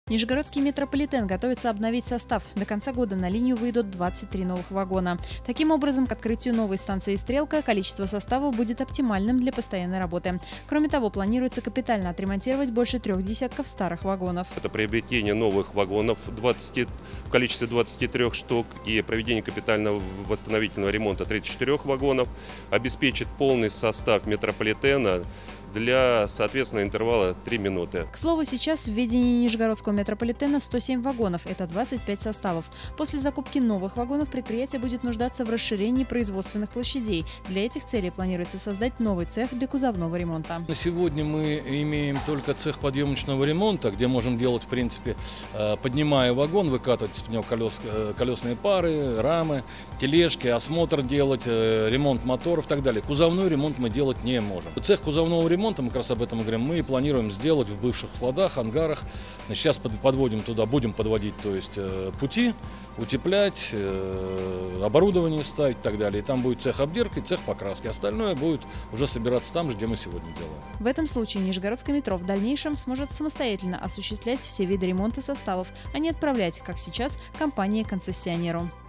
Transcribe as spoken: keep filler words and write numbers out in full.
Нижегородский метрополитен готовится обновить состав. До конца года на линию выйдут двадцать три новых вагона. Таким образом, к открытию новой станции «Стрелка» количество состава будет оптимальным для постоянной работы. Кроме того, планируется капитально отремонтировать больше трех десятков старых вагонов. Это приобретение новых вагонов двадцать, в количестве двадцати трёх штук и проведение капитального восстановительного ремонта тридцати четырёх вагонов обеспечит полный состав метрополитена для, соответственно, интервала три минуты. К слову, сейчас в ведении Нижегородского метрополитена сто семь вагонов, это двадцать пять составов. После закупки новых вагонов предприятие будет нуждаться в расширении производственных площадей. Для этих целей планируется создать новый цех для кузовного ремонта. На сегодня мы имеем только цех подъемочного ремонта, где можем делать, в принципе, поднимая вагон, выкатывать с него колес, колесные пары, рамы, тележки, осмотр делать, ремонт моторов и так далее. Кузовной ремонт мы делать не можем. Цех кузовного ремонта, мы как раз об этом говорим, мы планируем сделать в бывших складах, ангарах. Сейчас подводим туда, будем подводить, то есть пути, утеплять, оборудование ставить и так далее. И там будет цех обдирки, цех покраски. Остальное будет уже собираться там же, где мы сегодня делаем. В этом случае Нижегородское метро в дальнейшем сможет самостоятельно осуществлять все виды ремонта составов, а не отправлять, как сейчас, компании-концессионеру.